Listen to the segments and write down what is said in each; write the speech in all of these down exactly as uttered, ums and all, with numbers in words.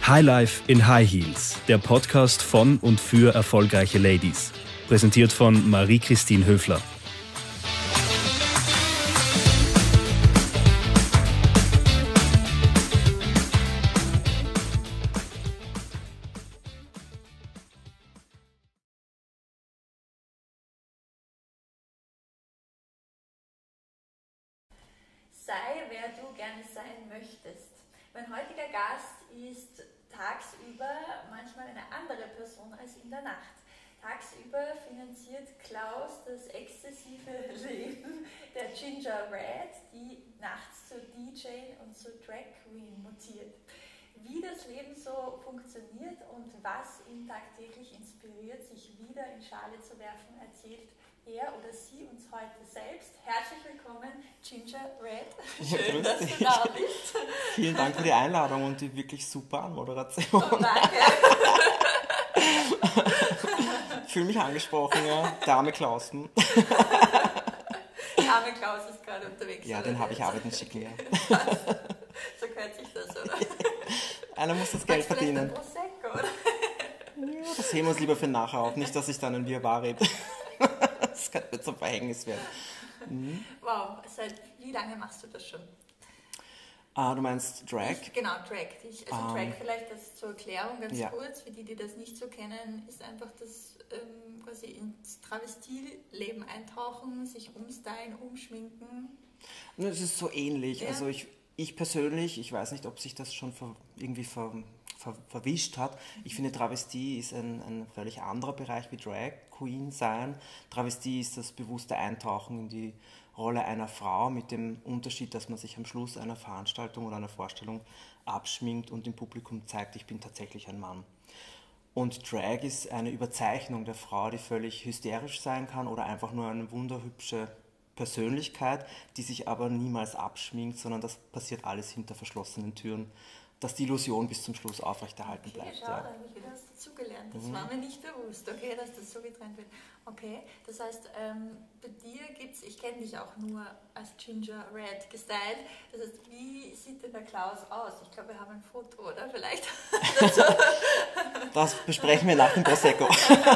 Highlife in High Heels, der Podcast von und für erfolgreiche Ladies. Präsentiert von Marie-Christine Höfler. Sei, wer du gerne sein möchtest. Mein heutiger Gast ist tagsüber manchmal eine andere Person als in der Nacht. Tagsüber finanziert Klaus das exzessive Leben der Ginger Red, die nachts zur D J und zur Drag Queen mutiert. Wie das Leben so funktioniert und was ihn tagtäglich inspiriert, sich wieder in Schale zu werfen, erzählt er oder sie uns heute selbst. Herzlich willkommen, Ginger Red. Schön, dass du da bist. Vielen Dank für die Einladung und die wirklich super Anmoderation. Oh, danke. Ich fühle mich angesprochen, ja. Der arme Klaus. Hm? Der arme Klaus ist gerade unterwegs. Ja, den habe ich arbeiten schicken, ja. So gehört sich das, oder? Einer muss das Geld verdienen. Prosecco, oder? Ja, das heben wir uns lieber für nachher auf, nicht, dass ich dann ein Wirrwarr rede. Das könnte mir zum Verhängnis werden. Mhm. Wow, seit wie lange machst du das schon? Ah, du meinst Drag? Ich, genau, Drag. Ich, also um, Drag vielleicht das zur Erklärung ganz ja. kurz, für die, die das nicht so kennen, ist einfach das ähm, quasi ins Travestielleben eintauchen, sich umstylen, umschminken. Es ist so ähnlich. Ja. Also ich, ich persönlich, ich weiß nicht, ob sich das schon ver, irgendwie ver, ver, verwischt hat. Ich finde, Travestie ist ein, ein völlig anderer Bereich wie Drag Queen sein. Travestie ist das bewusste Eintauchen in die Rolle einer Frau mit dem Unterschied, dass man sich am Schluss einer Veranstaltung oder einer Vorstellung abschminkt und dem Publikum zeigt, ich bin tatsächlich ein Mann. Und Drag ist eine Überzeichnung der Frau, die völlig hysterisch sein kann oder einfach nur eine wunderhübsche Persönlichkeit, die sich aber niemals abschminkt, sondern das passiert alles hinter verschlossenen Türen, dass die Illusion bis zum Schluss aufrechterhalten Okay, bleibt. schau, Ja. da habe ich wieder was dazugelernt. Das Mhm. war mir nicht bewusst, okay, dass das so getrennt wird. Okay, das heißt, ähm, bei dir gibt es, ich kenne dich auch nur als Ginger Red gestylt. Das heißt, wie sieht denn der Klaus aus? Ich glaube, wir haben ein Foto, oder? Vielleicht? Das besprechen wir nach dem Prosecco.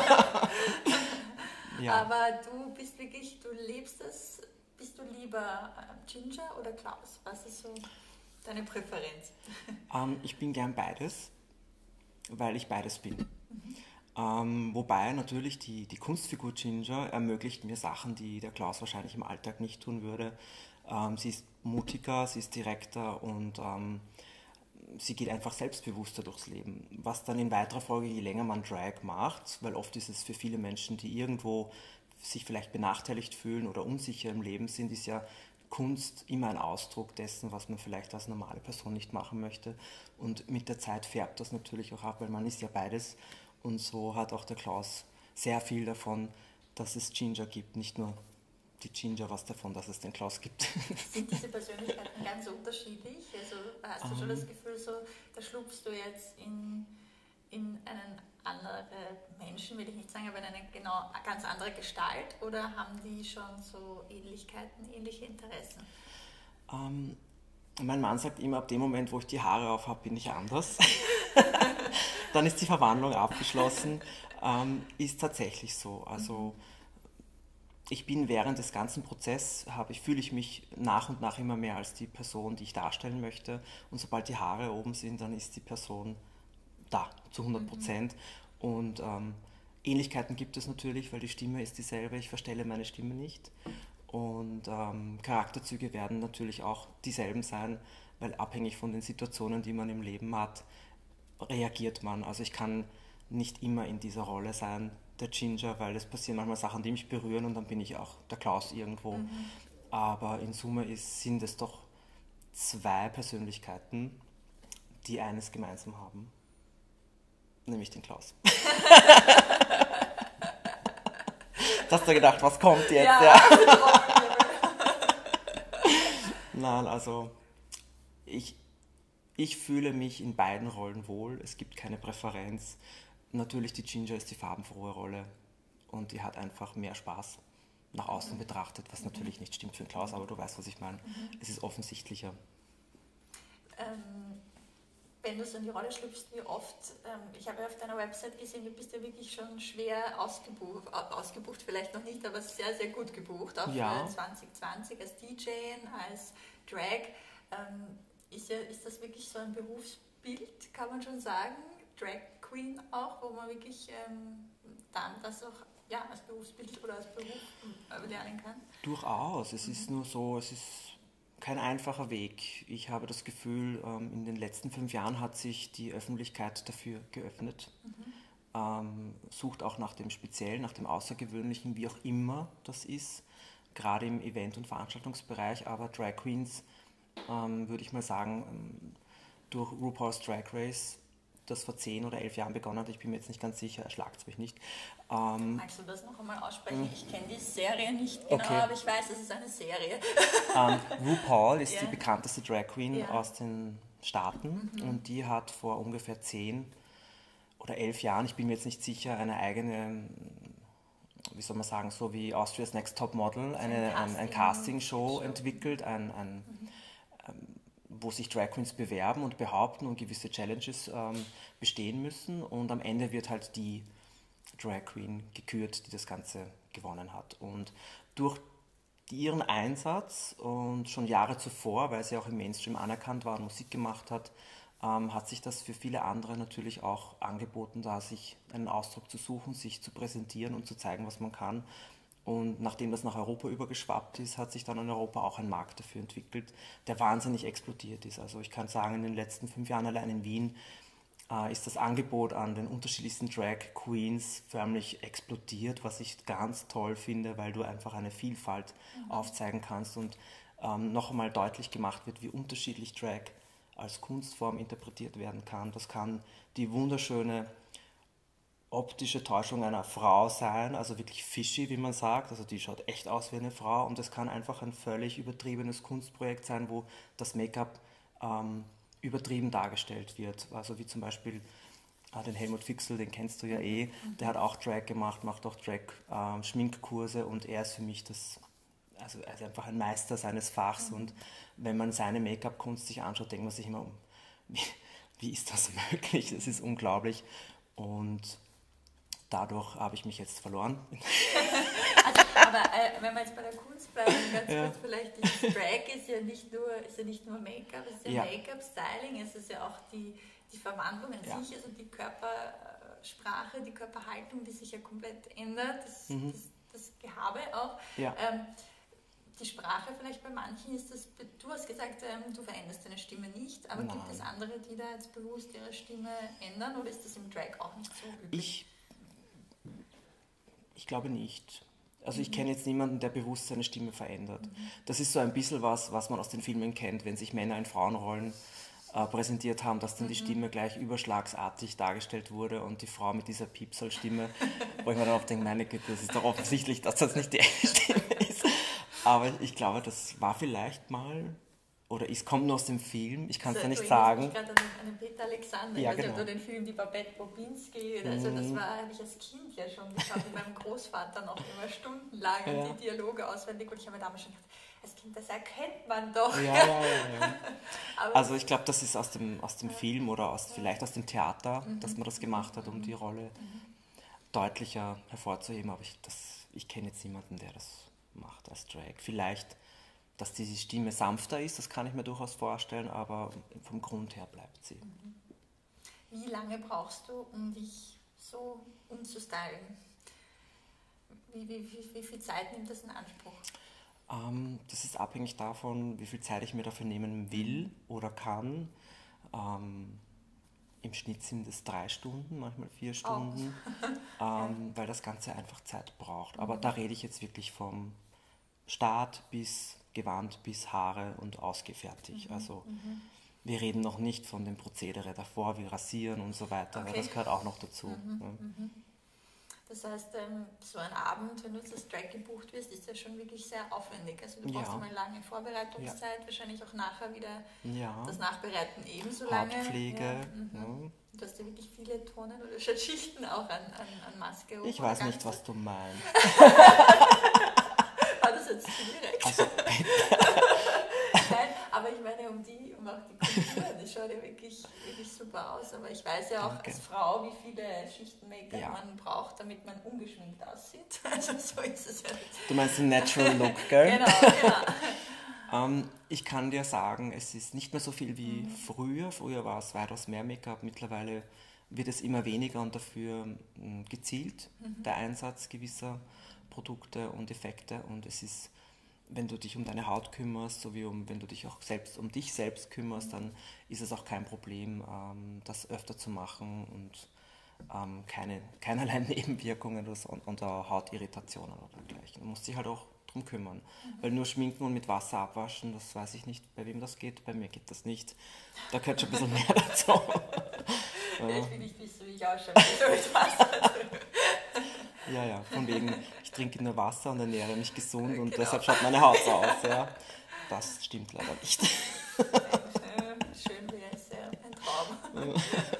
Ja. Aber du bist wirklich, du lebst es. Bist du lieber äh, Ginger oder Klaus? Was ist so deine Präferenz? Ähm, ich bin gern beides, weil ich beides bin. Mhm. Ähm, wobei natürlich die, die Kunstfigur Ginger ermöglicht mir Sachen, die der Klaus wahrscheinlich im Alltag nicht tun würde. Ähm, sie ist mutiger, sie ist direkter und ähm, sie geht einfach selbstbewusster durchs Leben. Was dann in weiterer Folge, je länger man Drag macht, weil oft ist es für viele Menschen, die irgendwo sich vielleicht benachteiligt fühlen oder unsicher im Leben sind, ist ja Kunst immer ein Ausdruck dessen, was man vielleicht als normale Person nicht machen möchte. Und mit der Zeit färbt das natürlich auch ab, weil man ist ja beides. Und so hat auch der Klaus sehr viel davon, dass es Ginger gibt, nicht nur die Ginger was davon, dass es den Klaus gibt. Sind diese Persönlichkeiten ganz unterschiedlich? Also hast du um, schon das Gefühl, so, da schlupfst du jetzt in, in einen anderen Menschen, will ich nicht sagen, aber in eine genau ganz andere Gestalt? Oder haben die schon so Ähnlichkeiten, ähnliche Interessen? Um, mein Mann sagt immer, ab dem Moment, wo ich die Haare auf habe, bin ich anders. Dann ist die Verwandlung abgeschlossen. Um, ist tatsächlich so. Also mhm. Ich bin während des ganzen Prozesses, habe ich, fühle ich mich nach und nach immer mehr als die Person, die ich darstellen möchte. Und sobald die Haare oben sind, dann ist die Person da, zu hundert Prozent. Mhm. Und ähm, Ähnlichkeiten gibt es natürlich, weil die Stimme ist dieselbe, ich verstelle meine Stimme nicht. Und ähm, Charakterzüge werden natürlich auch dieselben sein, weil abhängig von den Situationen, die man im Leben hat, reagiert man. Also ich kann nicht immer in dieser Rolle sein, der Ginger, weil es passieren manchmal Sachen, die mich berühren und dann bin ich auch der Klaus irgendwo. Mhm. Aber in Summe ist, sind es doch zwei Persönlichkeiten, die eines gemeinsam haben, nämlich den Klaus. Hast du gedacht, was kommt jetzt? Ja. Ja. Nein, also ich, ich fühle mich in beiden Rollen wohl. Es gibt keine Präferenz. Natürlich, die Ginger ist die farbenfrohe Rolle und die hat einfach mehr Spaß nach außen mhm. betrachtet, was natürlich nicht stimmt für den Klaus, aber du weißt, was ich meine. Mhm. Es ist offensichtlicher. Ähm, wenn du so in die Rolle schlüpfst, wie oft, ähm, ich habe ja auf deiner Website gesehen, du bist ja wirklich schon schwer ausgebucht, ausgebucht vielleicht noch nicht, aber sehr, sehr gut gebucht, auch ja. für zwanzig zwanzig als D J, als Drag. Ähm, ist, ja, ist das wirklich so ein Berufsbild, kann man schon sagen, Drag Queen auch, wo man wirklich ähm, dann das auch ja, als Berufsbild oder als Beruf lernen kann? Durchaus, es mhm. ist nur so, es ist kein einfacher Weg. Ich habe das Gefühl, in den letzten fünf Jahren hat sich die Öffentlichkeit dafür geöffnet. Mhm. Ähm, sucht auch nach dem Speziellen, nach dem Außergewöhnlichen, wie auch immer das ist, gerade im Event- und Veranstaltungsbereich. Aber Drag Queens, ähm, würde ich mal sagen, durch RuPaul's Drag Race, das vor zehn oder elf Jahren begonnen hat, ich bin mir jetzt nicht ganz sicher, erschlagt es mich nicht. Ähm, Magst du das noch einmal aussprechen? Ich kenne die Serie nicht genau, okay. aber ich weiß, es ist eine Serie. ähm, RuPaul ist yeah. die bekannteste Drag Queen yeah. aus den Staaten mhm. und die hat vor ungefähr zehn oder elf Jahren, ich bin mir jetzt nicht sicher, eine eigene, wie soll man sagen, so wie Austria's Next Top Model, eine, ein, ein Casting-Show entwickelt, ein, ein mhm. ähm, wo sich Drag Queens bewerben und behaupten und gewisse Challenges ähm, bestehen müssen. Und am Ende wird halt die Drag Queen gekürt, die das Ganze gewonnen hat. Und durch ihren Einsatz und schon Jahre zuvor, weil sie auch im Mainstream anerkannt war und Musik gemacht hat, ähm, hat sich das für viele andere natürlich auch angeboten, da sich einen Ausdruck zu suchen, sich zu präsentieren und zu zeigen, was man kann. Und nachdem das nach Europa übergeschwappt ist, hat sich dann in Europa auch ein Markt dafür entwickelt, der wahnsinnig explodiert ist. Also ich kann sagen, in den letzten fünf Jahren allein in Wien äh, ist das Angebot an den unterschiedlichsten Drag Queens förmlich explodiert, was ich ganz toll finde, weil du einfach eine Vielfalt mhm. aufzeigen kannst und ähm, noch einmal deutlich gemacht wird, wie unterschiedlich Drag als Kunstform interpretiert werden kann. Das kann die wunderschöne optische Täuschung einer Frau sein, also wirklich fishy, wie man sagt, also die schaut echt aus wie eine Frau, und es kann einfach ein völlig übertriebenes Kunstprojekt sein, wo das Make-up ähm, übertrieben dargestellt wird, also wie zum Beispiel äh, den Helmut Fixel, den kennst du ja eh, mhm. der hat auch Drag gemacht, macht auch Drag-Schminkkurse äh, und er ist für mich das, also er ist einfach ein Meister seines Fachs mhm. und wenn man seine Make-up-Kunst sich anschaut, denkt man sich immer, wie, wie ist das möglich, das ist unglaublich. Und dadurch habe ich mich jetzt verloren. Also, aber äh, wenn wir jetzt bei der Kunst bleiben, ganz ja. kurz vielleicht, die Drag ist ja nicht nur, ist ja nicht nur Make-up, es ist ja, ja. Make-up, Styling, es ist ja auch die, die Verwandlung an ja. sich, also die Körpersprache, die Körperhaltung, die sich ja komplett ändert, das, mhm. das, das Gehabe auch. Ja. Ähm, die Sprache vielleicht bei manchen ist das, du hast gesagt, ähm, du veränderst deine Stimme nicht, aber Nein. gibt es andere, die da jetzt bewusst ihre Stimme ändern, oder ist das im Drag auch nicht so üblich? Ich Ich glaube nicht. Also ich kenne jetzt niemanden, der bewusst seine Stimme verändert. Mhm. Das ist so ein bisschen was, was man aus den Filmen kennt, wenn sich Männer in Frauenrollen äh, präsentiert haben, dass dann mhm. die Stimme gleich überschlagsartig dargestellt wurde und die Frau mit dieser Piepsal-Stimme, wo ich mir dann oft denke, meine Güte, das ist doch offensichtlich, dass das nicht die echte Stimme ist. Aber ich glaube, das war vielleicht mal... Oder es kommt nur aus dem Film, ich kann es also, ja nicht sagen. Ich gerade an, an den Peter Alexander, ja, ich weiß genau. nicht, ob du den Film Die Babette Bobinski, also das war eigentlich als Kind ja schon, ich habe mit meinem Großvater noch immer stundenlang ja. die Dialoge auswendig und ich habe mir damals schon gedacht, als Kind, das erkennt man doch. Ja, ja, ja, ja. Also ich glaube, das ist aus dem, aus dem Film oder aus, vielleicht aus dem Theater, mhm. dass man das gemacht hat, um die Rolle mhm. deutlicher hervorzuheben, aber ich, das, ich kenne jetzt niemanden, der das macht als Drag. Vielleicht dass die Stimme sanfter ist, das kann ich mir durchaus vorstellen, aber vom Grund her bleibt sie. Wie lange brauchst du, um dich so umzustylen? Wie, wie, wie, wie viel Zeit nimmt das in Anspruch? Ähm, das ist abhängig davon, wie viel Zeit ich mir dafür nehmen will oder kann. Ähm, Im Schnitt sind es drei Stunden, manchmal vier Stunden, oh. ähm, weil das Ganze einfach Zeit braucht. Aber da rede ich jetzt wirklich vom Start bis Gewand bis Haare und ausgefertigt. Mhm, also mhm. wir reden noch nicht von dem Prozedere davor, wie rasieren und so weiter, okay. weil das gehört auch noch dazu. Mhm, ja. mhm. Das heißt, so ein Abend, wenn du jetzt als Drag gebucht wirst, ist ja schon wirklich sehr aufwendig. Also du brauchst ja. eine lange Vorbereitungszeit, ja. wahrscheinlich auch nachher wieder ja. das Nachbereiten ebenso lange. Hautpflege. Ja. Mhm. Ja. Du hast ja wirklich viele Tonen oder Schichten auch an, an, an Maske. Ich weiß nicht, was du meinst. War das jetzt direkt? Also, Nein, aber ich meine, um die, um auch die Kultur, das schaut ja wirklich, wirklich super super aus, aber ich weiß ja auch Danke. als Frau, wie viele Schichten Make-up Ja. man braucht, damit man ungeschminkt aussieht. Also so ist es ja. Du meinst den Natural Look, gell? Genau, ja. Ähm, ich kann dir sagen, es ist nicht mehr so viel wie mhm. früher. Früher war es weitaus mehr Make-up. Mittlerweile wird es immer weniger und dafür mh, gezielt, mhm. der Einsatz gewisser Produkte und Effekte. Und es ist, wenn du dich um deine Haut kümmerst, so wie um, wenn du dich auch selbst um dich selbst kümmerst, mhm. dann ist es auch kein Problem, ähm, das öfter zu machen und ähm, keine, keinerlei Nebenwirkungen oder, so, oder Hautirritationen oder dergleichen. Du musst dich halt auch drum kümmern. Mhm. Weil nur schminken und mit Wasser abwaschen, das weiß ich nicht, bei wem das geht. Bei mir geht das nicht. Da gehört schon ein bisschen mehr dazu. Ja. Ich will nicht wissen, wie ich ausschaue, so mit Wasser. Ja, ja, von wegen, ich trinke nur Wasser und ernähre mich gesund und genau. deshalb schaut meine Haut so aus. Ja. Das stimmt leider nicht. Schön wäre es, ja, ein Traum.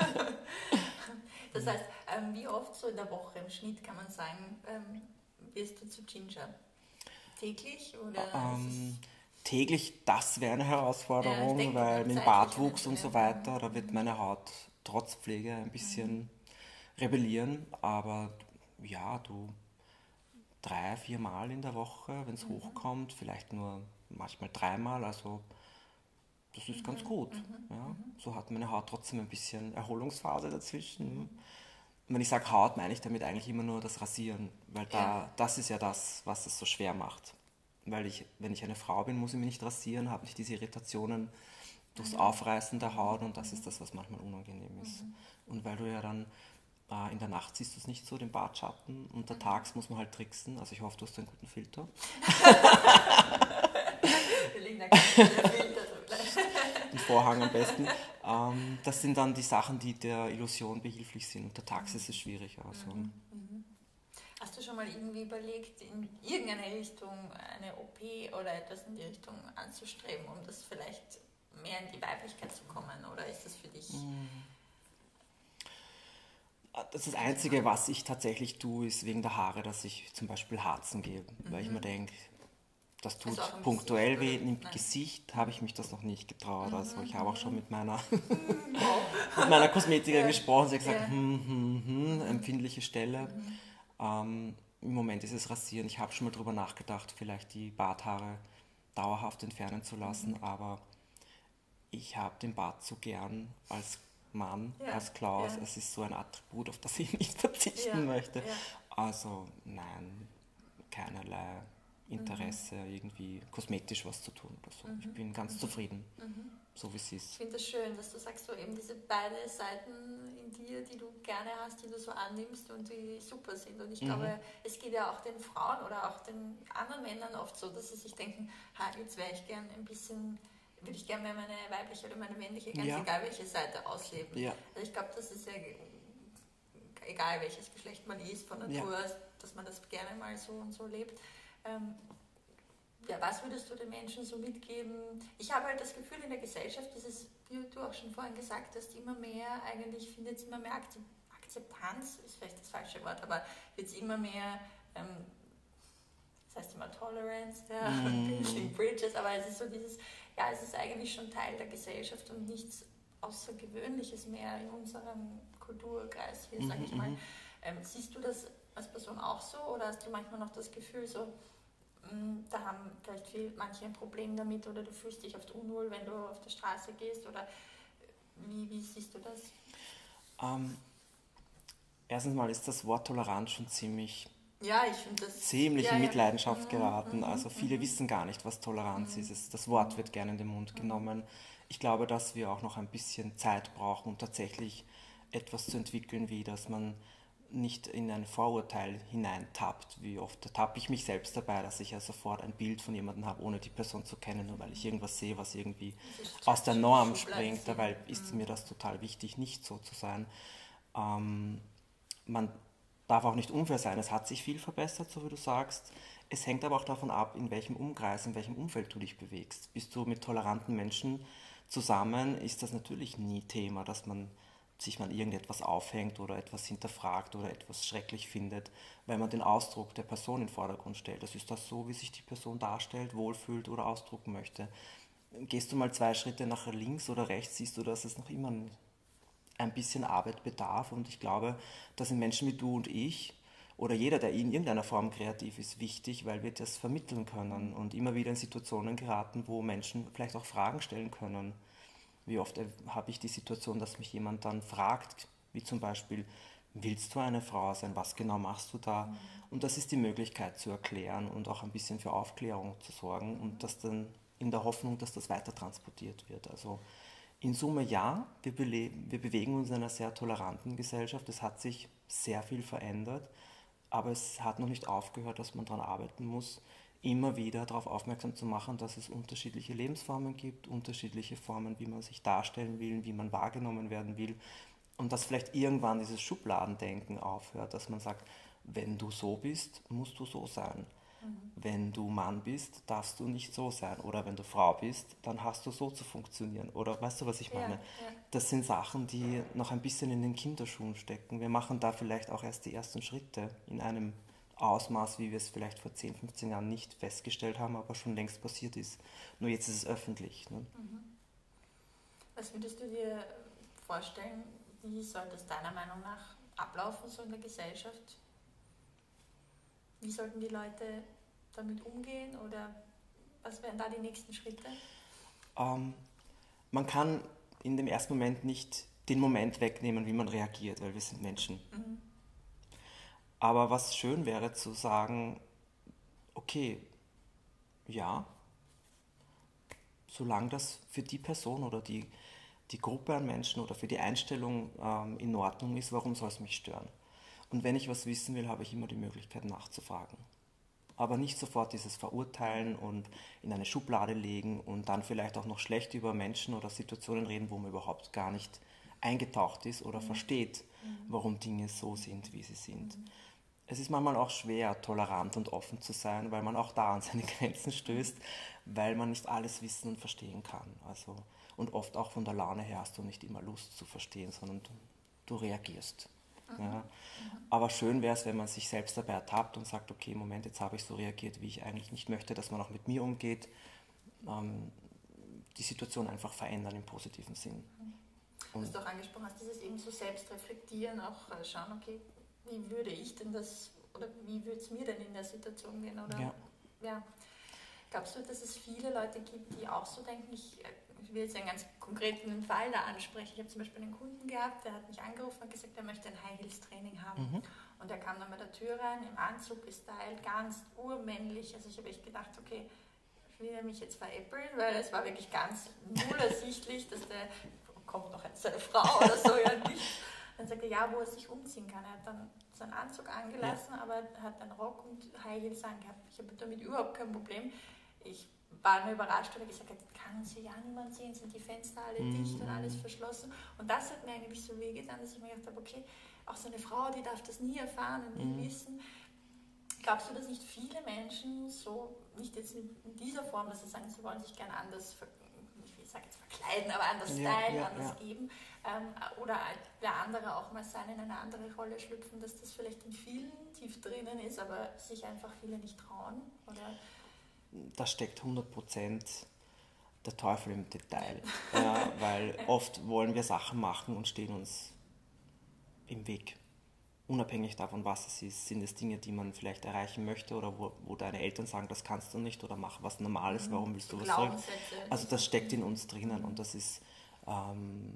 Das heißt, ähm, wie oft so in der Woche im Schnitt kann man sagen, ähm, wirst du zu Ginger? Täglich? Oder ähm, täglich, das wäre eine Herausforderung, ja, denke, weil mit dem Bartwuchs und so weiter, da wird meine Haut trotz Pflege ein bisschen mhm. rebellieren, aber ja, du drei, vier Mal in der Woche, wenn es mhm. hochkommt, vielleicht nur manchmal dreimal, also das ist mhm. ganz gut. Mhm. Ja. So hat meine Haut trotzdem ein bisschen Erholungsphase dazwischen. Mhm. Wenn ich sage Haut, meine ich damit eigentlich immer nur das Rasieren, weil da, ja. das ist ja das, was es so schwer macht. Weil ich, wenn ich eine Frau bin, muss ich mich nicht rasieren, habe nicht diese Irritationen durchs mhm. Aufreißen der Haut und das ist das, was manchmal unangenehm ist. Mhm. Und weil du ja dann äh, in der Nacht siehst du es nicht so, den Bartschatten, und mhm. tags muss man halt tricksen, also ich hoffe, du hast einen guten Filter. Wir legen da ganz viele Filter drüber. Den Vorhang am besten. Ähm, das sind dann die Sachen, die der Illusion behilflich sind. Untertags ist es schwieriger. Also. Mhm. Mhm. Hast du schon mal irgendwie überlegt, in irgendeine Richtung eine O P oder etwas in die Richtung anzustreben, um das vielleicht mehr in die Weiblichkeit zu kommen? Oder ist das für dich... Das, das Einzige, was ich tatsächlich tue, ist wegen der Haare, dass ich zum Beispiel Harzen gehe. Mhm. Weil ich mir denke, das tut also punktuell Gesicht, weh. Im Nein. Gesicht habe ich mich das noch nicht getraut. Mhm. Also ich habe auch schon mit meiner, mit meiner Kosmetikerin ja. gesprochen. Sie hat gesagt, ja. hm, hm, hm, empfindliche Stelle. Mhm. Ähm, Im Moment ist es Rasieren. Ich habe schon mal drüber nachgedacht, vielleicht die Barthaare dauerhaft entfernen zu lassen. Mhm. Aber ich habe den Bart so gern als Mann, ja. als Klaus. Ja. Es ist so ein Attribut, auf das ich nicht verzichten ja. möchte. Ja. Also nein, keinerlei Interesse, mhm. irgendwie kosmetisch was zu tun oder so. Mhm. Ich bin ganz mhm. zufrieden, mhm. so wie es ist. Ich finde das schön, dass du sagst, so eben diese beiden Seiten in dir, die du gerne hast, die du so annimmst und die super sind. Und ich mhm. glaube, es geht ja auch den Frauen oder auch den anderen Männern oft so, dass sie sich denken, ha, jetzt wäre ich gern ein bisschen, würde ich gerne mehr meine weibliche oder meine männliche, ganz ja. egal welche Seite ausleben. Ja. Also ich glaube, das ist ja egal welches Geschlecht man ist, von Natur aus, ja. dass man das gerne mal so und so lebt. Ähm, ja, was würdest du den Menschen so mitgeben? Ich habe halt das Gefühl, in der Gesellschaft ist es, wie du auch schon vorhin gesagt hast, immer mehr, eigentlich findet es immer mehr Akzeptanz, ist vielleicht das falsche Wort, aber wird es immer mehr, ähm, das heißt immer Tolerance, ja, mm. Building Bridges, aber es ist so dieses, ja, es ist eigentlich schon Teil der Gesellschaft und nichts Außergewöhnliches mehr in unserem Kulturkreis hier, sage ich mal. Ähm, siehst du das als Person auch so oder hast du manchmal noch das Gefühl, so, mh, da haben vielleicht viel, manche ein Problem damit oder du fühlst dich oft unwohl, wenn du auf der Straße gehst oder wie, wie siehst du das? Ähm, erstens mal ist das Wort Toleranz schon ziemlich, ja, ich finde das, ziemlich ja, in ja. Mitleidenschaft mhm, geraten. Mhm, also viele mhm. wissen gar nicht, was Toleranz Mhm. ist. Es, das Wort wird gerne in den Mund mhm. genommen. Ich glaube, dass wir auch noch ein bisschen Zeit brauchen, um tatsächlich etwas zu entwickeln, wie dass man nicht in ein Vorurteil hineintappt. Wie oft tappe ich mich selbst dabei, dass ich ja sofort ein Bild von jemandem habe, ohne die Person zu kennen, nur weil ich irgendwas sehe, was irgendwie aus der Norm springt. Dabei ist mir das total wichtig, nicht so zu sein. Ähm, man darf auch nicht unfair sein. Es hat sich viel verbessert, so wie du sagst. Es hängt aber auch davon ab, in welchem Umkreis, in welchem Umfeld du dich bewegst. Bist du mit toleranten Menschen zusammen, ist das natürlich nie Thema, dass man sich man irgendetwas aufhängt oder etwas hinterfragt oder etwas schrecklich findet, weil man den Ausdruck der Person in den Vordergrund stellt. Das ist das so, wie sich die Person darstellt, wohlfühlt oder ausdrucken möchte. Gehst du mal zwei Schritte nach links oder rechts, siehst du, dass es noch immer ein bisschen Arbeit bedarf. Und ich glaube, da sind Menschen wie du und ich oder jeder, der in irgendeiner Form kreativ ist, wichtig, weil wir das vermitteln können und immer wieder in Situationen geraten, wo Menschen vielleicht auch Fragen stellen können. Wie oft habe ich die Situation, dass mich jemand dann fragt, wie zum Beispiel, willst du eine Frau sein? Was genau machst du da? Mhm. Und das ist die Möglichkeit zu erklären und auch ein bisschen für Aufklärung zu sorgen mhm. und das dann in der Hoffnung, dass das weiter transportiert wird. Also in Summe ja, wir, wir bewegen uns in einer sehr toleranten Gesellschaft. Es hat sich sehr viel verändert, aber es hat noch nicht aufgehört, dass man daran arbeiten muss, immer wieder darauf aufmerksam zu machen, dass es unterschiedliche Lebensformen gibt, unterschiedliche Formen, wie man sich darstellen will, wie man wahrgenommen werden will. Und dass vielleicht irgendwann dieses Schubladendenken aufhört, dass man sagt, wenn du so bist, musst du so sein. Mhm. Wenn du Mann bist, darfst du nicht so sein. Oder wenn du Frau bist, dann hast du so zu funktionieren. Oder weißt du, was ich meine? Ja, ja. Das sind Sachen, die noch ein bisschen in den Kinderschuhen stecken. Wir machen da vielleicht auch erst die ersten Schritte in einem Ausmaß, wie wir es vielleicht vor zehn, fünfzehn Jahren nicht festgestellt haben, aber schon längst passiert ist. Nur jetzt ist es öffentlich. Ne? Mhm. Was würdest du dir vorstellen, wie soll das deiner Meinung nach ablaufen, so in der Gesellschaft? Wie sollten die Leute damit umgehen oder was wären da die nächsten Schritte? Ähm, man kann in dem ersten Moment nicht den Moment wegnehmen, wie man reagiert, weil wir sind Menschen. Mhm. Aber was schön wäre zu sagen, okay, ja, solange das für die Person oder die die Gruppe an Menschen oder für die Einstellung ähm, in Ordnung ist, warum soll es mich stören? Und wenn ich was wissen will, habe ich immer die Möglichkeit nachzufragen. Aber nicht sofort dieses Verurteilen und in eine Schublade legen und dann vielleicht auch noch schlecht über Menschen oder Situationen reden, wo man überhaupt gar nicht eingetaucht ist oder mhm. versteht, warum Dinge so sind, wie sie sind. Mhm. Es ist manchmal auch schwer, tolerant und offen zu sein, weil man auch da an seine Grenzen stößt, weil man nicht alles wissen und verstehen kann. Also und oft auch von der Laune her hast du nicht immer Lust zu verstehen, sondern du, du reagierst. Mhm. Ja. Mhm. Aber schön wäre es, wenn man sich selbst dabei ertappt und sagt, okay, Moment, jetzt habe ich so reagiert, wie ich eigentlich nicht möchte, dass man auch mit mir umgeht. Ähm, die Situation einfach verändern im positiven Sinn. Mhm. Und was du auch angesprochen hast, dieses eben so selbst reflektieren, auch schauen, okay, wie würde ich denn das, oder wie würde es mir denn in der Situation gehen? Oder, ja. Ja. Glaubst du, dass es viele Leute gibt, die auch so denken, ich Ich will jetzt einen ganz konkreten Fall da ansprechen. Ich habe zum Beispiel einen Kunden gehabt, der hat mich angerufen und gesagt, er möchte ein High-Heels-Training haben. Mhm. Und er kam dann bei der Tür rein, im Anzug gestylt, ganz urmännlich. Also ich habe echt gedacht, okay, will er mich jetzt veräppeln, weil es war wirklich ganz null ersichtlich, dass der, kommt noch seine Frau oder so, ja nicht. Dann sagte er, ja, wo er sich umziehen kann. Er hat dann seinen Anzug angelassen, ja. aber hat einen Rock und High Heels angehabt. Ich habe damit überhaupt kein Problem. Ich war nur überrascht, weil er gesagt hat, kann uns hier ja niemand sehen, sind die Fenster alle mm. dicht und alles verschlossen. Und das hat mir eigentlich so wehgetan, dass ich mir gedacht habe, okay, auch so eine Frau, die darf das nie erfahren und nie mm. wissen. Glaubst du, dass nicht viele Menschen so, nicht jetzt in dieser Form, dass sie sagen, sie wollen sich gerne anders, ich sage jetzt verkleiden, aber anders ja, stylen, ja, anders ja. geben, ähm, oder der andere auch mal sein, in eine andere Rolle schlüpfen, dass das vielleicht in vielen tief drinnen ist, aber sich einfach viele nicht trauen? Oder? Da steckt hundert Prozent der Teufel im Detail, ja, weil oft wollen wir Sachen machen und stehen uns im Weg. Unabhängig davon, was es ist, sind es Dinge, die man vielleicht erreichen möchte oder wo, wo deine Eltern sagen, das kannst du nicht oder mach was Normales, warum willst du was zurück? Also das steckt in uns drinnen und das ist, ähm,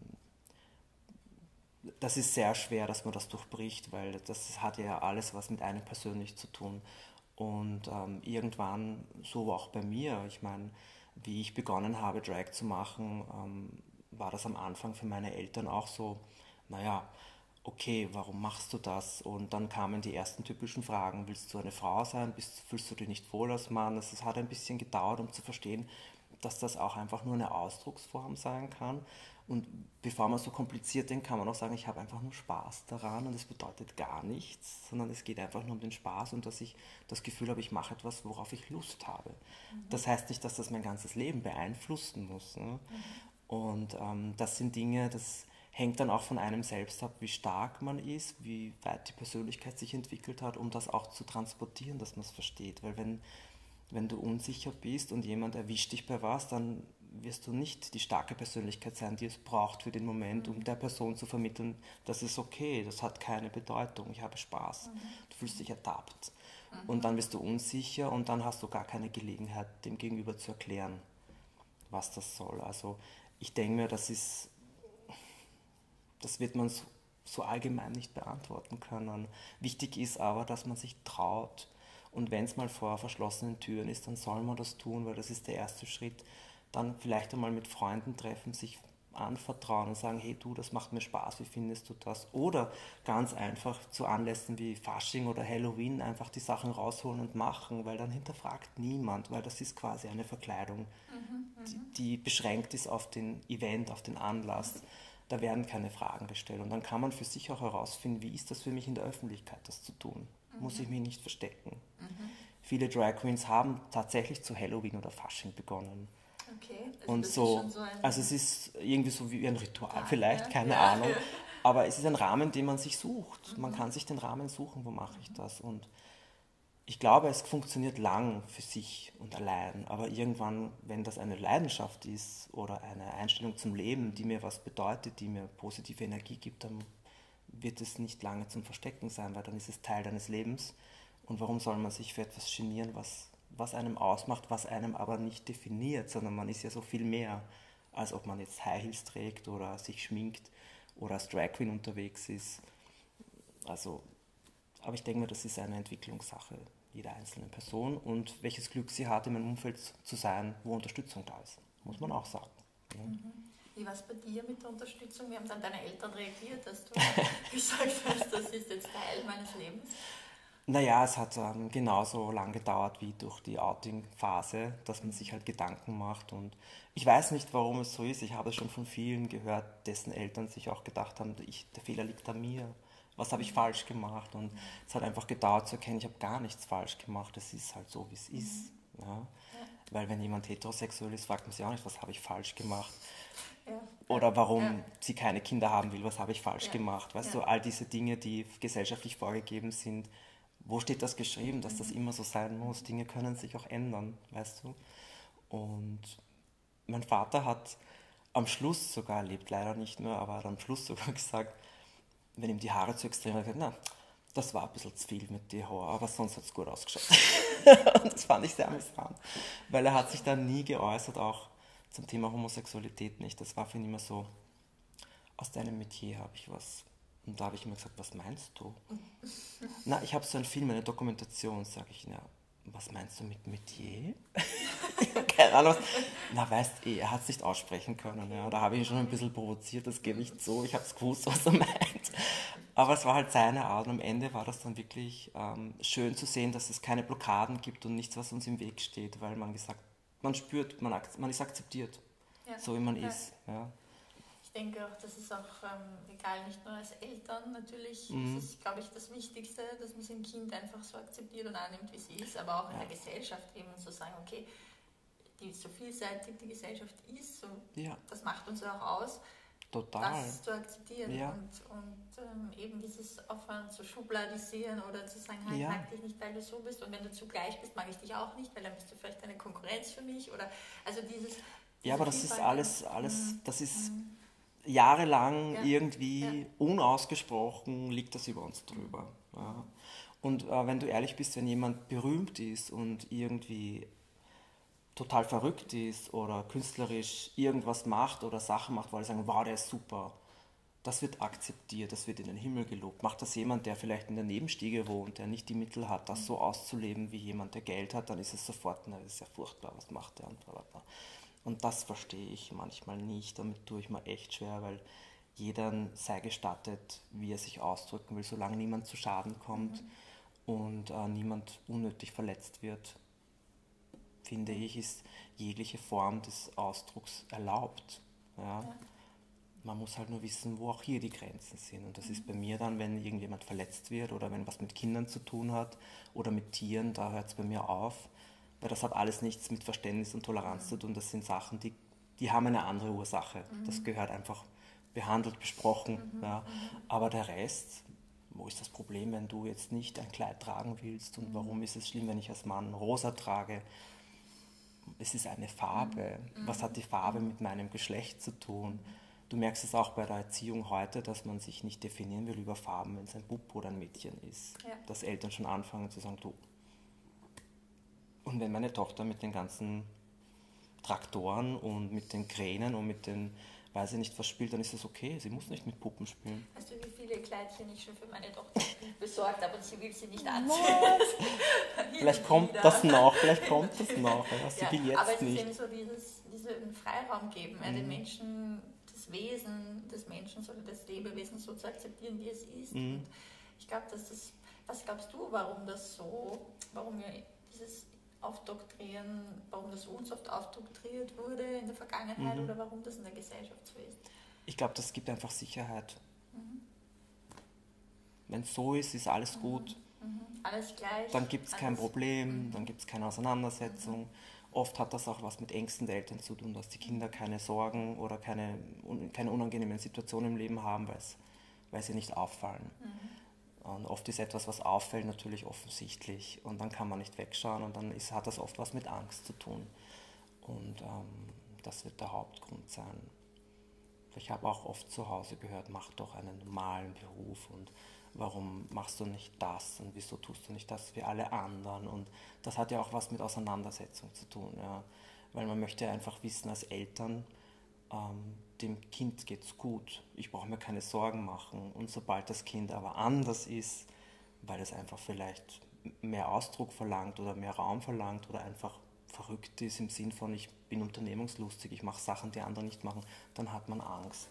das ist sehr schwer, dass man das durchbricht, weil das hat ja alles was mit einem persönlich zu tun. Und ähm, irgendwann, so auch bei mir, ich meine, wie ich begonnen habe, Drag zu machen, ähm, war das am Anfang für meine Eltern auch so, naja, okay, warum machst du das? Und dann kamen die ersten typischen Fragen, willst du eine Frau sein, Bist, fühlst du dich nicht wohl als Mann? Es hat ein bisschen gedauert, um zu verstehen, dass das auch einfach nur eine Ausdrucksform sein kann. Und bevor man so kompliziert denkt, kann man auch sagen, ich habe einfach nur Spaß daran und es bedeutet gar nichts, sondern es geht einfach nur um den Spaß und dass ich das Gefühl habe, ich mache etwas, worauf ich Lust habe. Mhm. Das heißt nicht, dass das mein ganzes Leben beeinflussen muss. Ne? Mhm. Und ähm, das sind Dinge, das hängt dann auch von einem selbst ab, wie stark man ist, wie weit die Persönlichkeit sich entwickelt hat, um das auch zu transportieren, dass man es versteht. Weil wenn, wenn du unsicher bist und jemand erwischt dich bei was, dann wirst du nicht die starke Persönlichkeit sein, die es braucht für den Moment, um der Person zu vermitteln, das ist okay, das hat keine Bedeutung, ich habe Spaß. Mhm. Du fühlst dich ertappt. Mhm. Und dann wirst du unsicher und dann hast du gar keine Gelegenheit, dem Gegenüber zu erklären, was das soll. Also ich denke mir, das ist, das wird man so, so allgemein nicht beantworten können. Wichtig ist aber, dass man sich traut. Und wenn es mal vor verschlossenen Türen ist, dann soll man das tun, weil das ist der erste Schritt. Dann vielleicht einmal mit Freunden treffen, sich anvertrauen und sagen, hey du, das macht mir Spaß, wie findest du das? Oder ganz einfach zu Anlässen wie Fasching oder Halloween einfach die Sachen rausholen und machen, weil dann hinterfragt niemand, weil das ist quasi eine Verkleidung, mhm, die, die beschränkt ist auf den Event, auf den Anlass. Da werden keine Fragen gestellt und dann kann man für sich auch herausfinden, wie ist das für mich in der Öffentlichkeit, das zu tun? Mhm. Muss ich mich nicht verstecken? Mhm. Viele Drag Queens haben tatsächlich zu Halloween oder Fasching begonnen. Okay, also und das so, ist schon so ein... also es ist irgendwie so wie ein Ritual ja, vielleicht, ja, keine ja, Ahnung, ja. aber es ist ein Rahmen, den man sich sucht. Mhm. Man kann sich den Rahmen suchen, wo mache ich das? Und ich glaube, es funktioniert lang für sich und allein, aber irgendwann, wenn das eine Leidenschaft ist oder eine Einstellung zum Leben, die mir was bedeutet, die mir positive Energie gibt, dann wird es nicht lange zum Verstecken sein, weil dann ist es Teil deines Lebens. Und warum soll man sich für etwas genieren, was, was einem ausmacht, was einem aber nicht definiert, sondern man ist ja so viel mehr, als ob man jetzt High Heels trägt oder sich schminkt oder als Drag Queen unterwegs ist. Also, aber ich denke mir, das ist eine Entwicklungssache jeder einzelnen Person und welches Glück sie hat, in einem Umfeld zu sein, wo Unterstützung da ist, muss man auch sagen. Ja. Mhm. Wie war es bei dir mit der Unterstützung? Wie haben dann deine Eltern reagiert, dass du gesagt hast, das ist jetzt Teil meines Lebens? Naja, es hat ähm, genauso lang gedauert wie durch die Outing-Phase, dass man sich halt Gedanken macht und ich weiß nicht, warum es so ist. Ich habe es schon von vielen gehört, dessen Eltern sich auch gedacht haben, ich, der Fehler liegt an mir. Was habe ich falsch gemacht? Und es hat einfach gedauert zu erkennen, ich habe gar nichts falsch gemacht. Es ist halt so, wie es ist. Ja? Ja. Weil wenn jemand heterosexuell ist, fragt man sich auch nicht, was habe ich falsch gemacht? Ja. Oder warum ja. sie keine Kinder haben will, was habe ich falsch ja. gemacht? Weißt ja. du, all diese Dinge, die gesellschaftlich vorgegeben sind, wo steht das geschrieben, dass das immer so sein muss? Dinge können sich auch ändern, weißt du? Und mein Vater hat am Schluss sogar, er lebt leider nicht mehr, aber hat am Schluss sogar gesagt, wenn ihm die Haare zu extrem waren, na, das war ein bisschen zu viel mit den Haaren, aber sonst hat es gut ausgeschaut. Und das fand ich sehr amüsant, weil er hat sich dann nie geäußert, auch zum Thema Homosexualität nicht. Das war für ihn immer so, aus deinem Metier habe ich was. Und da habe ich mir gesagt, was meinst du? Na, ich habe so einen Film, eine Dokumentation, sage ich, na, was meinst du mit Metier? Keine Ahnung. Na, weißt eh, er hat es nicht aussprechen können. Ja. Da habe ich ihn schon ein bisschen provoziert, das gebe ich zu. Ich habe es gewusst, was er meint. Aber es war halt seine Art. Und am Ende war das dann wirklich ähm, schön zu sehen, dass es keine Blockaden gibt und nichts, was uns im Weg steht, weil man gesagt, man spürt, man, man ist akzeptiert, ja. so wie man ja. ist. Ja. Ich denke auch, das ist auch ähm, egal, nicht nur als Eltern natürlich, mhm. das ist, glaube ich, das Wichtigste, dass man sein Kind einfach so akzeptiert und annimmt, wie sie ist, aber auch in ja. der Gesellschaft eben zu sagen, okay, die, so vielseitig die Gesellschaft ist, so, ja. das macht uns auch aus, Total. das zu akzeptieren ja. und, und ähm, eben dieses Aufhören zu schubladisieren oder zu sagen, hey, ich ja. mag dich nicht, weil du so bist und wenn du zugleich bist, mag ich dich auch nicht, weil dann bist du vielleicht eine Konkurrenz für mich oder, also dieses... Ja, aber das ist alles, alles, mhm. das ist... Mhm. Jahrelang ja. irgendwie ja. unausgesprochen liegt das über uns drüber. Ja. Und äh, wenn du ehrlich bist, wenn jemand berühmt ist und irgendwie total verrückt ist oder künstlerisch irgendwas macht oder Sachen macht, weil sie sagen, wow, der ist super, das wird akzeptiert, das wird in den Himmel gelobt. Macht das jemand, der vielleicht in der Nebenstiege wohnt, der nicht die Mittel hat, das so auszuleben wie jemand, der Geld hat, dann ist es sofort, na, das ist ja furchtbar, was macht der und bla bla bla. Und das verstehe ich manchmal nicht, damit tue ich mir echt schwer, weil jedem sei gestattet, wie er sich ausdrücken will, solange niemand zu Schaden kommt mhm. und äh, niemand unnötig verletzt wird, finde ich, ist jegliche Form des Ausdrucks erlaubt. Ja? Ja. Man muss halt nur wissen, wo auch hier die Grenzen sind. Und das mhm. ist bei mir dann, wenn irgendjemand verletzt wird oder wenn was mit Kindern zu tun hat oder mit Tieren, da hört es bei mir auf. Weil das hat alles nichts mit Verständnis und Toleranz mhm. zu tun. Das sind Sachen, die, die haben eine andere Ursache. Mhm. Das gehört einfach behandelt, besprochen. Mhm. Ja. Aber der Rest, wo ist das Problem, wenn du jetzt nicht ein Kleid tragen willst? Und mhm. warum ist es schlimm, wenn ich als Mann rosa trage? es ist eine Farbe. Mhm. Was hat die Farbe mit meinem Geschlecht zu tun? Du merkst es auch bei der Erziehung heute, dass man sich nicht definieren will über Farben, wenn es ein Bub oder ein Mädchen ist. Ja. Dass Eltern schon anfangen zu sagen, du. Und wenn meine Tochter mit den ganzen Traktoren und mit den Kränen und mit den, weiß ich nicht, was spielt, dann ist das okay. Sie muss nicht mit Puppen spielen. Weißt du, wie viele Kleidchen ich schon für meine Tochter besorgt, aber sie will sie nicht anziehen. Vielleicht kommt wieder. das noch, vielleicht kommt das noch. Ja, sie ja, will jetzt aber es nicht. ist eben so dieses, diesen Freiraum geben, mhm. ja, den Menschen, das Wesen des Menschen oder des Lebewesens so zu akzeptieren, wie es ist. Mhm. Und ich glaube, dass das, was glaubst du, warum das so, warum wir dieses Aufdoktrieren, warum das uns oft aufdoktriert wurde in der Vergangenheit mhm. oder warum das in der Gesellschaft so ist? Ich glaube, das gibt einfach Sicherheit. Mhm. Wenn es so ist, ist alles mhm. gut. Mhm. Alles gleich. Dann gibt es kein Problem, mhm. dann gibt es keine Auseinandersetzung. Mhm. Oft hat das auch was mit Ängsten der Eltern zu tun, dass die Kinder keine Sorgen oder keine, keine unangenehmen Situationen im Leben haben, weil sie nicht auffallen. Mhm. Und oft ist etwas, was auffällt, natürlich offensichtlich und dann kann man nicht wegschauen und dann ist, hat das oft was mit Angst zu tun. Und ähm, das wird der Hauptgrund sein. Ich habe auch oft zu Hause gehört, mach doch einen normalen Beruf und warum machst du nicht das und wieso tust du nicht das wie alle anderen? Und das hat ja auch was mit Auseinandersetzung zu tun, ja. Weil man möchte einfach wissen als Eltern, ähm, dem Kind geht's gut, ich brauche mir keine Sorgen machen. Und sobald das Kind aber anders ist, weil es einfach vielleicht mehr Ausdruck verlangt oder mehr Raum verlangt oder einfach verrückt ist im Sinn von, ich bin unternehmungslustig, ich mache Sachen, die andere nicht machen, dann hat man Angst.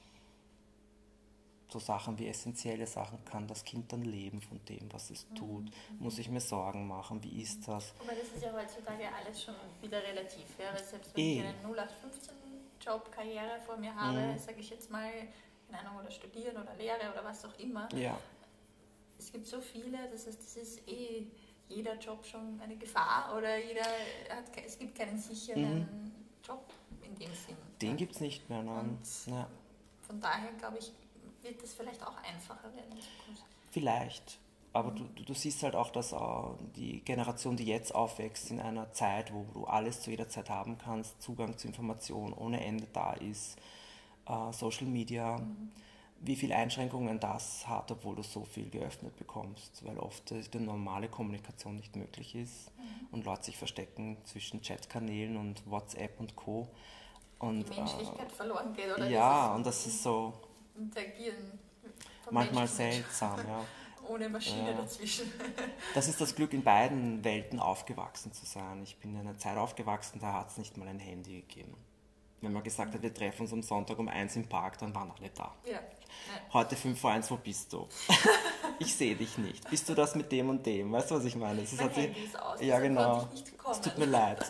So Sachen wie essentielle Sachen, kann das Kind dann leben von dem, was es tut? Mhm. Muss ich mir Sorgen machen? Wie ist das? Aber das ist ja heutzutage alles schon wieder relativ. Ja? Selbst wenn e. ich einen null acht fünfzehn Job, Karriere vor mir habe, mhm. sage ich jetzt mal, keine Ahnung, oder studieren oder Lehre oder was auch immer. Ja. Es gibt so viele, das heißt, es ist eh jeder Job schon eine Gefahr oder jeder hat, es gibt keinen sicheren mhm. Job in dem Sinn. Den gibt es nicht mehr. Nein. Und ja. Von daher, glaube ich, wird das vielleicht auch einfacher werden. Vielleicht. Aber mhm. du, du siehst halt auch, dass uh, die Generation, die jetzt aufwächst, in einer Zeit, wo du alles zu jeder Zeit haben kannst, Zugang zu Informationen ohne Ende da ist, uh, Social Media, mhm. wie viele Einschränkungen das hat, obwohl du so viel geöffnet bekommst, weil oft die normale Kommunikation nicht möglich ist mhm. und Leute sich verstecken zwischen Chatkanälen und WhatsApp und Co. Und, die Menschlichkeit uh, verloren geht, oder? Ja, und das ist so interagieren. Manchmal seltsam, ja. Ohne Maschine ja. dazwischen. Das ist das Glück, in beiden Welten aufgewachsen zu sein. Ich bin in einer Zeit aufgewachsen, da hat es nicht mal ein Handy gegeben. Wenn man gesagt hat, wir treffen uns am Sonntag um eins im Park, dann waren alle da. Ja. Heute fünf vor eins, wo bist du? Ich sehe dich nicht. Bist du das mit dem und dem? Weißt du, was ich meine? Es mein hat Handy ist aus, ja, genau. Es tut mir leid.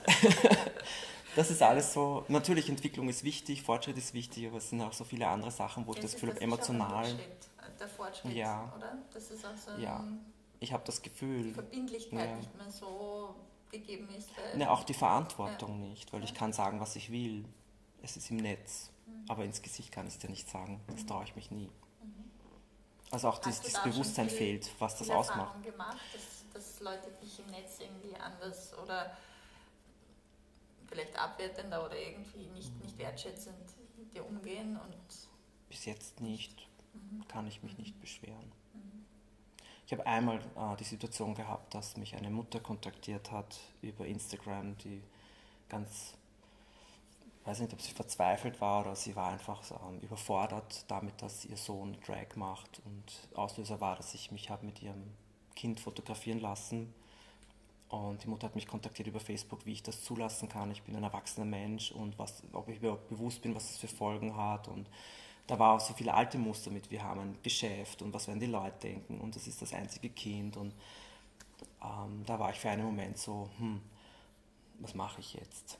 Das ist alles so, natürlich Entwicklung ist wichtig, Fortschritt ist wichtig, aber es sind auch so viele andere Sachen, wo ich das Gefühl habe, emotional. Der Fortschritt, ja. oder? Das ist auch so ein, ja. Ich habe das Gefühl. Die Verbindlichkeit ja. nicht mehr so gegeben ist. Ne, auch die Verantwortung ja. nicht, weil ja. ich kann sagen, was ich will. Es ist im Netz, mhm. aber ins Gesicht kann ich es dir nicht sagen. Das mhm. traue ich mich nie. Mhm. Also auch das, das Bewusstsein viel, fehlt, was das ausmacht. Hast du gemacht, dass, dass Leute dich im Netz irgendwie anders oder vielleicht abwertender oder irgendwie nicht, nicht wertschätzend mit dir umgehen? Und bis jetzt nicht. Mhm. Kann ich mich mhm. nicht beschweren. Mhm. Ich habe einmal äh, die Situation gehabt, dass mich eine Mutter kontaktiert hat über Instagram, die ganz, weiß nicht, ob sie verzweifelt war oder sie war einfach ähm, überfordert damit, dass ihr Sohn Drag macht, und Auslöser war, dass ich mich habe mit ihrem Kind fotografieren lassen. Und die Mutter hat mich kontaktiert über Facebook, wie ich das zulassen kann. Ich bin ein erwachsener Mensch und was, ob ich überhaupt bewusst bin, was das für Folgen hat. Und da war auch so viele alte Muster mit, wir haben ein Geschäft und was werden die Leute denken und das ist das einzige Kind. Und ähm, da war ich für einen Moment so, hm, was mache ich jetzt?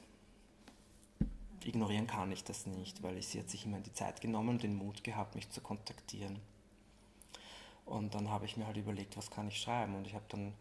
Ignorieren kann ich das nicht, weil ich, sie hat sich immer die Zeit genommen und den Mut gehabt, mich zu kontaktieren. Und dann habe ich mir halt überlegt, was kann ich schreiben, und ich habe dann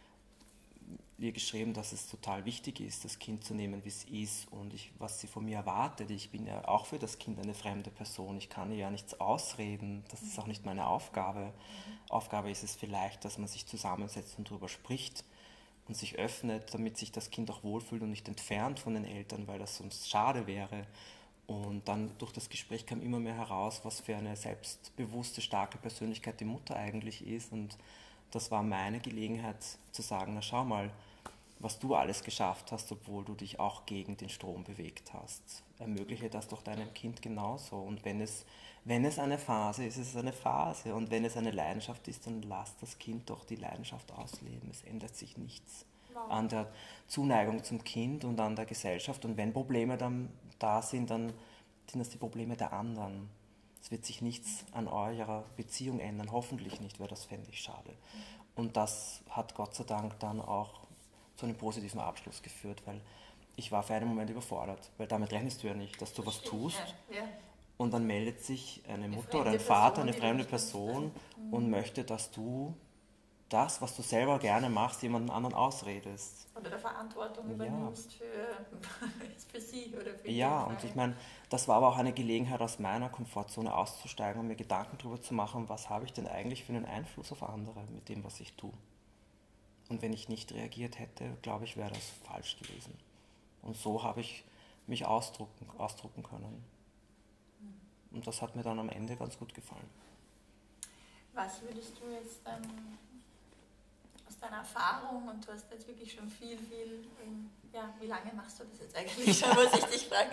ihr geschrieben, dass es total wichtig ist, das Kind zu nehmen, wie es ist, und ich, was sie von mir erwartet. Ich bin ja auch für das Kind eine fremde Person. Ich kann ihr ja nichts ausreden. Das ist auch nicht meine Aufgabe. Mhm. Aufgabe ist es vielleicht, dass man sich zusammensetzt und darüber spricht, und sich öffnet, damit sich das Kind auch wohlfühlt und nicht entfernt von den Eltern, weil das sonst schade wäre. Und dann durch das Gespräch kam immer mehr heraus, was für eine selbstbewusste, starke Persönlichkeit die Mutter eigentlich ist. Und das war meine Gelegenheit zu sagen, na schau mal, was du alles geschafft hast, obwohl du dich auch gegen den Strom bewegt hast. Ermögliche das doch deinem Kind genauso. Und wenn es, wenn es eine Phase ist, ist es eine Phase. Und wenn es eine Leidenschaft ist, dann lass das Kind doch die Leidenschaft ausleben. Es ändert sich nichts wow. an der Zuneigung zum Kind und an der Gesellschaft. Und wenn Probleme dann da sind, dann sind das die Probleme der anderen. Es wird sich nichts an eurer Beziehung ändern, hoffentlich nicht, weil das fände ich schade. Und das hat Gott sei Dank dann auch zu einem positiven Abschluss geführt, weil ich war für einen Moment überfordert, weil damit rechnest du ja nicht, dass du was tust ja, ja. und dann meldet sich eine, eine Mutter oder ein Person, Vater, eine fremde Person mhm. und möchte, dass du das, was du selber gerne machst, jemandem anderen ausredest. Oder der Verantwortung übernimmst ja. für, für sie oder für Ja, und ich meine, das war aber auch eine Gelegenheit, aus meiner Komfortzone auszusteigen und mir Gedanken darüber zu machen, was habe ich denn eigentlich für einen Einfluss auf andere mit dem, was ich tue. Und wenn ich nicht reagiert hätte, glaube ich, wäre das falsch gewesen. Und so habe ich mich ausdrucken, ausdrucken können. Und das hat mir dann am Ende ganz gut gefallen. Was würdest du jetzt ähm, aus deiner Erfahrung, und du hast jetzt wirklich schon viel, viel, ähm, ja, wie lange machst du das jetzt eigentlich schon, muss ich dich fragen?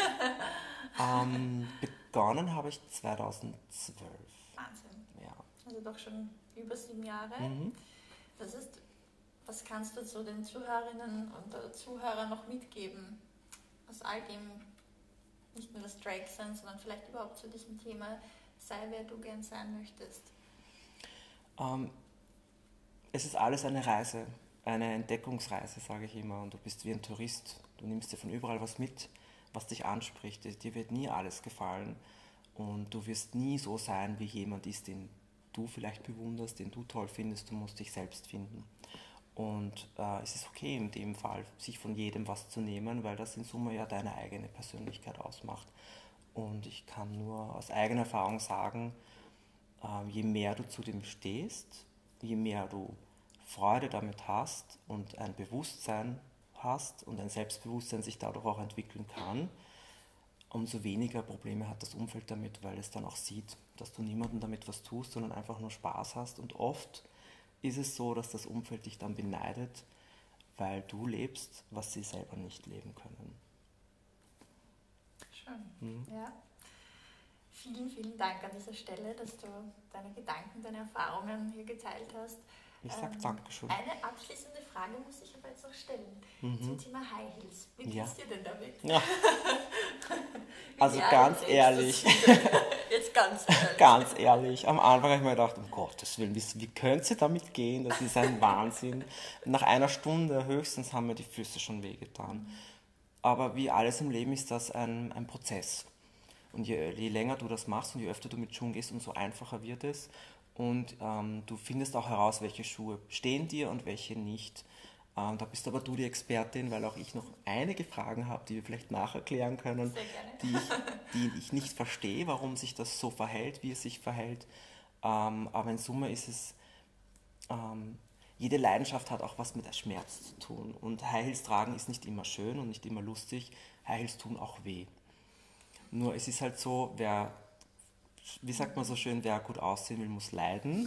ähm, begonnen habe ich zweitausendzwölf. Wahnsinn. Ja. Also doch schon über sieben Jahre. Mhm. Das ist, was kannst du zu den Zuhörerinnen und Zuhörern noch mitgeben? Aus all dem, nicht nur das Drag sein, sondern vielleicht überhaupt zu diesem Thema, sei wer du gern sein möchtest. Ähm, es ist alles eine Reise, eine Entdeckungsreise, sage ich immer. Und du bist wie ein Tourist. Du nimmst dir von überall was mit, was dich anspricht. Dir wird nie alles gefallen. Und du wirst nie so sein, wie jemand ist, den du vielleicht bewunderst, den du toll findest. Du musst dich selbst finden. Und äh, es ist okay in dem Fall, sich von jedem was zu nehmen, weil das in Summe ja deine eigene Persönlichkeit ausmacht. Und ich kann nur aus eigener Erfahrung sagen, äh, je mehr du zu dem stehst, je mehr du Freude damit hast und ein Bewusstsein hast und ein Selbstbewusstsein sich dadurch auch entwickeln kann, umso weniger Probleme hat das Umfeld damit, weil es dann auch sieht, dass du niemandem damit was tust, sondern einfach nur Spaß hast. Und oft ist es so, dass das Umfeld dich dann beneidet, weil du lebst, was sie selber nicht leben können. Schön, Mhm. ja. Vielen, vielen Dank an dieser Stelle, dass du deine Gedanken, deine Erfahrungen hier geteilt hast. Ich sage ähm, Dankeschön. Eine abschließende Frage muss ich aber jetzt noch stellen Mhm. zum Thema High Heels. Wie geht's Ja. dir denn damit? Ja. Also ganz ehrlich, jetzt ganz ehrlich. ganz ehrlich, am Anfang habe ich mir gedacht, um Gottes Willen, wie, wie könnte sie damit gehen? Das ist ein Wahnsinn. Nach einer Stunde höchstens haben mir die Füße schon wehgetan. Aber wie alles im Leben ist das ein, ein Prozess. Und je, je länger du das machst und je öfter du mit Schuhen gehst, umso einfacher wird es. Und ähm, du findest auch heraus, welche Schuhe stehen dir und welche nicht. Ähm, da bist aber du die Expertin, weil auch ich noch einige Fragen habe, die wir vielleicht nacherklären können, Sehr gerne. die ich, die ich nicht verstehe, warum sich das so verhält, wie es sich verhält. Ähm, aber in Summe ist es, ähm, jede Leidenschaft hat auch was mit Schmerz zu tun. Und High Heels tragen ist nicht immer schön und nicht immer lustig. High Heels tun auch weh. Nur es ist halt so, wer, wie sagt man so schön, wer gut aussehen will, muss leiden.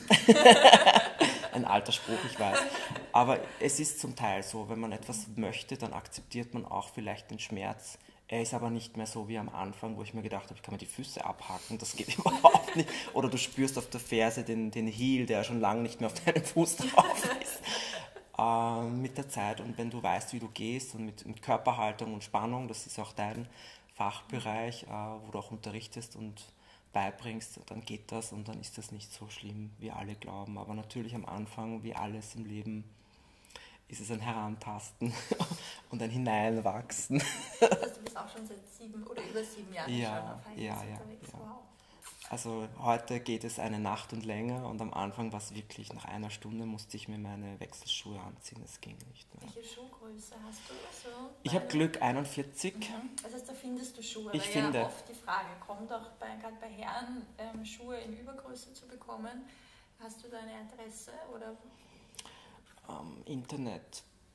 Ein alter Spruch, ich weiß. Aber es ist zum Teil so, wenn man etwas möchte, dann akzeptiert man auch vielleicht den Schmerz. Er ist aber nicht mehr so wie am Anfang, wo ich mir gedacht habe, ich kann mir die Füße abhacken, das geht überhaupt nicht. Oder du spürst auf der Ferse den, den Heel, der schon lange nicht mehr auf deinem Fuß drauf ist. Äh, mit der Zeit und wenn du weißt, wie du gehst und mit, mit Körperhaltung und Spannung, das ist auch dein Fachbereich, äh, wo du auch unterrichtest und beibringst, dann geht das und dann ist das nicht so schlimm, wie alle glauben. Aber natürlich am Anfang, wie alles im Leben, ist es ein Herantasten und ein Hineinwachsen. Also du bist auch schon seit sieben oder über sieben Jahren Ja, schon auf High Heels ja, ja, unterwegs. ja. Wow. Also heute geht es eine Nacht und länger und am Anfang war es wirklich, nach einer Stunde musste ich mir meine Wechselschuhe anziehen, es ging nicht mehr. Welche Schuhgröße hast du? Also Ich habe Glück, einundvierzig. Mhm. Das heißt, da findest du Schuhe. Ich weil finde. ja oft die Frage kommt, auch bei, gerade bei Herren, ähm, Schuhe in Übergröße zu bekommen. Hast du da eine Adresse? Oder? Ähm, Internet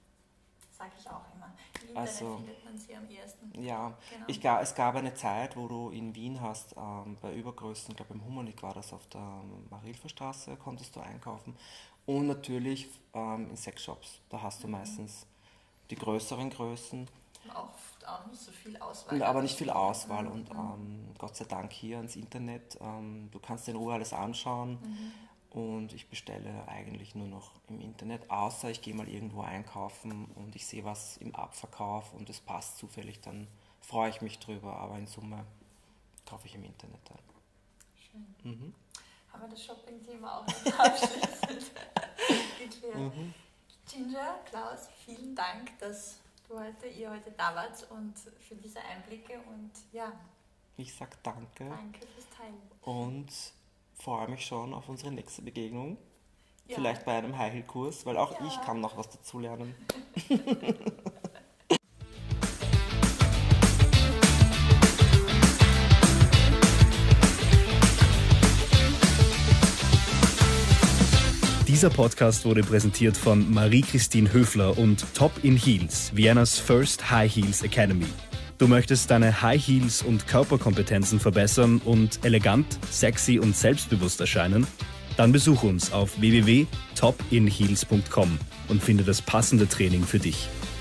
sage ich auch immer. Im Internet Also, findet man sie am ersten. Ja, Genau. ich, ga- es gab eine Zeit, wo du in Wien hast, ähm, bei Übergrößen, ich glaube im Humanik war das, auf der ähm, Marilferstraße, konntest du einkaufen. Und natürlich ähm, in Sexshops, da hast du Mhm. meistens die größeren Größen, Auch, auch nicht so viel Auswahl. und aber nicht viel Auswahl. Mhm. Und ähm, Gott sei Dank hier ans Internet, ähm, du kannst in Ruhe alles anschauen. Mhm. Und ich bestelle eigentlich nur noch im Internet, außer ich gehe mal irgendwo einkaufen und ich sehe was im Abverkauf und es passt zufällig, dann freue ich mich drüber, aber in Summe kaufe ich im Internet dann. Schön. Mhm. Haben wir das Shopping-Thema auch noch abschließend geklärt. Mhm. Ginger, Klaus, vielen Dank, dass du heute, ihr heute da wart und für diese Einblicke und ja, Ich sag danke danke fürs Teilen. und freue mich schon auf unsere nächste Begegnung. Ja. Vielleicht bei einem High-Heel-Kurs, weil auch Ja. ich kann noch was dazulernen. Dieser Podcast wurde präsentiert von Marie-Christine Höfler und Top in Heels, Viennas First High Heels Academy. Du möchtest deine High Heels und Körperkompetenzen verbessern und elegant, sexy und selbstbewusst erscheinen? Dann besuch uns auf w w w punkt top in heels punkt com und finde das passende Training für dich.